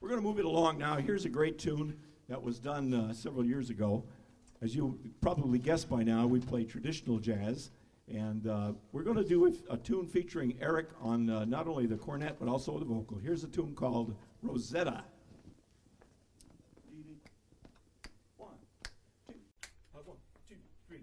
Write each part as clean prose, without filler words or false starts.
We're going to move it along now. Here's a great tune that was done several years ago. As you probably guessed by now, we play traditional jazz. And we're going to do a tune featuring Eric on not only the cornet, but also the vocal. Here's a tune called Rosetta. One, two, three.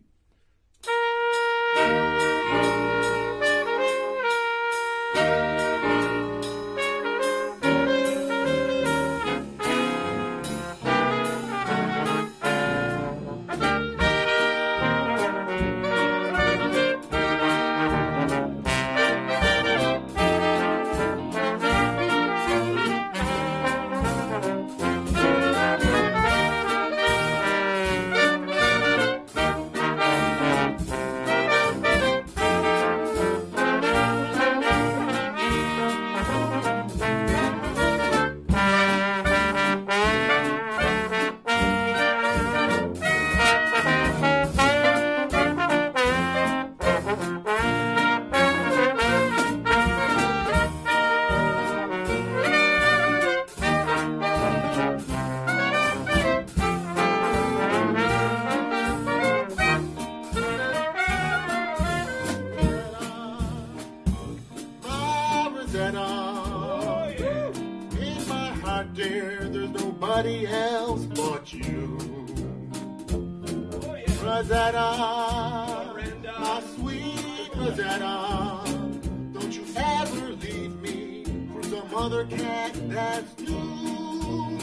Rosetta, my sweet Rosetta, don't you ever leave me for some other cat that's new.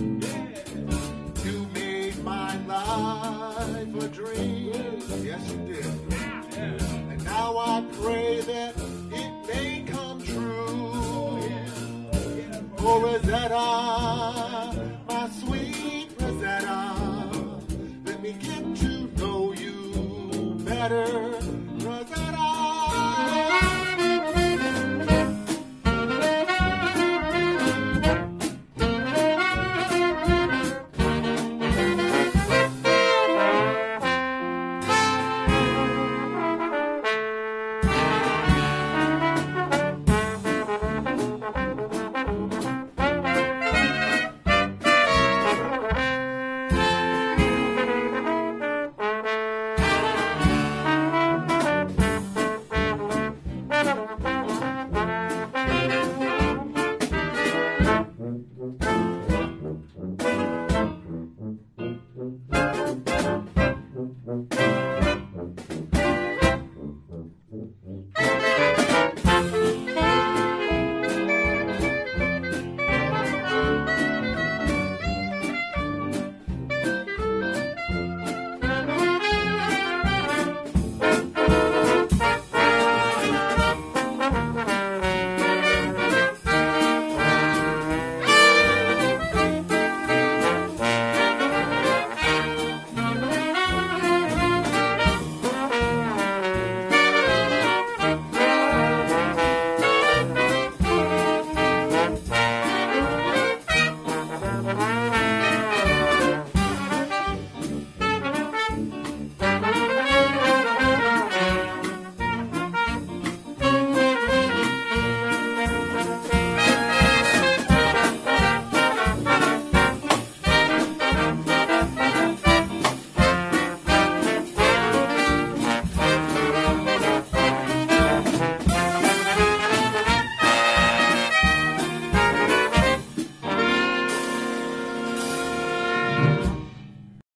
You made my life a dream, yes you did. And now I pray that it may come true. Oh Rosetta, my sweet Rosetta, let me get to know you better, Rosetta.